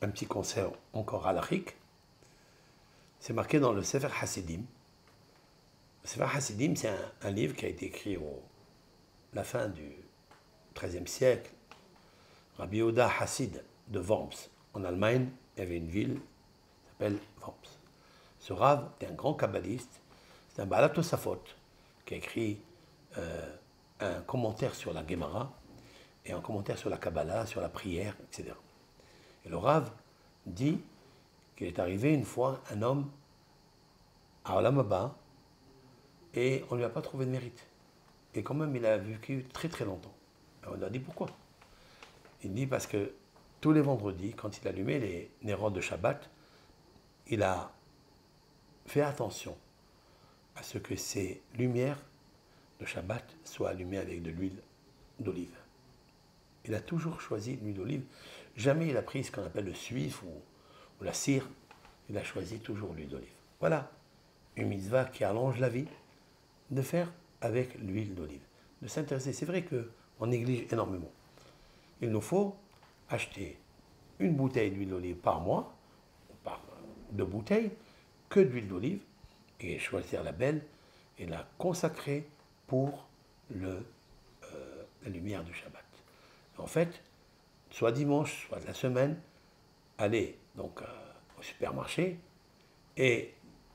un petit conseil encore halachique. C'est marqué dans le Sefer Hasidim. Le Sefer Hasidim, c'est un livre qui a été écrit la fin du XIIIe siècle. Rabbi Yehuda Hassid de Worms, en Allemagne, il y avait une ville qui s'appelle Worms. Ce Rav était un grand kabbaliste, c'est un Baal Tosafot qui a écrit un commentaire sur la Gemara et un commentaire sur la Kabbalah, sur la prière, etc. Et le Rav dit qu'il est arrivé une fois un homme à Olam Haba et on ne lui a pas trouvé de mérite. Et quand même, il a vécu très très longtemps. Et on lui a dit pourquoi. Il dit parce que tous les vendredis, quand il allumait les Nérot de Shabbat, il a fait attention à ce que ces lumières de Shabbat soient allumées avec de l'huile d'olive. Il a toujours choisi l'huile d'olive. Jamais il a pris ce qu'on appelle le suif ou la cire. Il a choisi toujours l'huile d'olive. Voilà une mitzvah qui allonge la vie, de faire avec l'huile d'olive. De s'intéresser. C'est vrai qu'on néglige énormément. Il nous faut acheter une bouteille d'huile d'olive par mois, ou par 2 bouteilles, que d'huile d'olive, et choisir la belle et la consacrer pour la lumière du Shabbat. En fait, soit dimanche, soit de la semaine, aller donc au supermarché et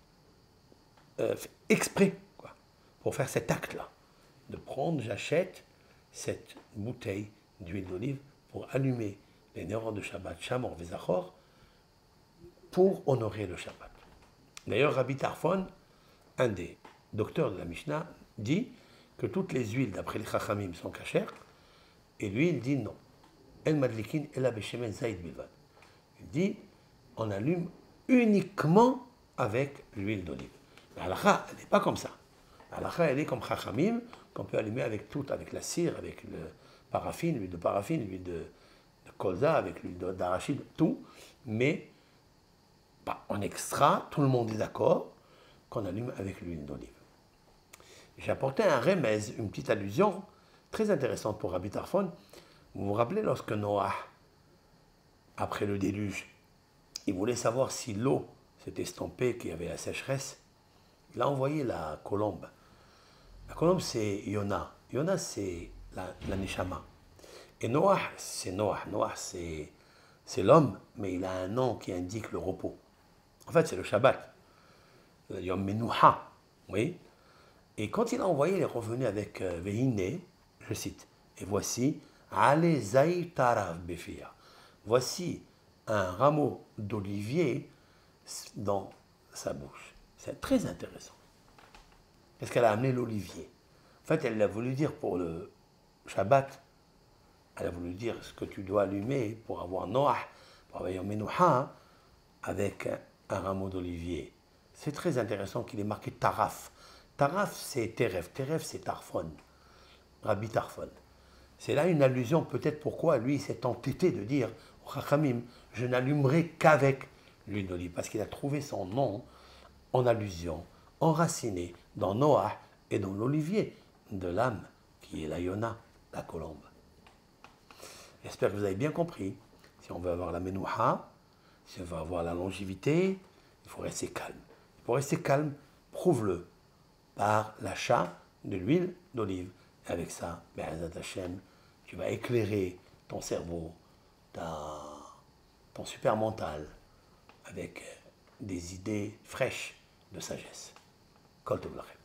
exprès pour faire cet acte-là, de prendre, j'achète cette bouteille d'huile d'olive pour allumer les Nérot de Shabbat, Shamor Vezachor, pour honorer le Shabbat. D'ailleurs, Rabbi Tarfon, un des docteurs de la Mishnah, dit que toutes les huiles, d'après les Chachamim, sont cachères, et lui, il dit non. El madlikin ela beshemen zaïd bilvad. Il dit, on allume uniquement avec l'huile d'olive. La halakha, elle n'est pas comme ça. La halakha, elle est comme Chachamim, qu'on peut allumer avec tout, avec la cire, avec le paraffine, l'huile de paraffine, l'huile de colza, avec l'huile d'arachide, tout, mais en extra, tout le monde est d'accord qu'on allume avec l'huile d'olive. J'ai apporté un remez, une petite allusion très intéressante pour Rabbi Tarfon. Vous vous rappelez lorsque Noah, après le déluge, il voulait savoir si l'eau s'était estompée, qu'il y avait la sécheresse, il a envoyé la colombe. La colombe, c'est Yona. Yona, c'est la Neshama. Et Noah, c'est Noah. Noah, c'est l'homme, mais il a un nom qui indique le repos. En fait, c'est le Shabbat. Le Yom Menuha. Oui. Et quand il a envoyé, il est revenu avec Vehine, je cite, et voici, Ale Zaï Tarav Befia. Voici un rameau d'olivier dans sa bouche. C'est très intéressant. Parce qu'elle a amené l'olivier. En fait, elle a voulu dire pour le Shabbat, elle a voulu dire ce que tu dois allumer pour avoir Noah, pour avoir Yom Menuha, avec un rameau d'olivier. C'est très intéressant qu'il ait marqué Taraf. Taraf, c'est Teref. Teref, c'est Tarfon. Rabbi Tarfon. C'est là une allusion, peut-être pourquoi lui s'est entêté de dire au Chachamim, je n'allumerai qu'avec l'huile d'olive, parce qu'il a trouvé son nom en allusion, enraciné dans Noah et dans l'olivier de l'âme, qui est la Yona, la colombe. J'espère que vous avez bien compris. Si on veut avoir la Menouha, si on veut avoir la longévité, il faut rester calme. Pour rester calme, prouve-le par l'achat de l'huile d'olive. Et avec ça, Be'ezat Hashem, tu vas éclairer ton cerveau, ton super mental, avec des idées fraîches de sagesse. Kol Tov Lachem.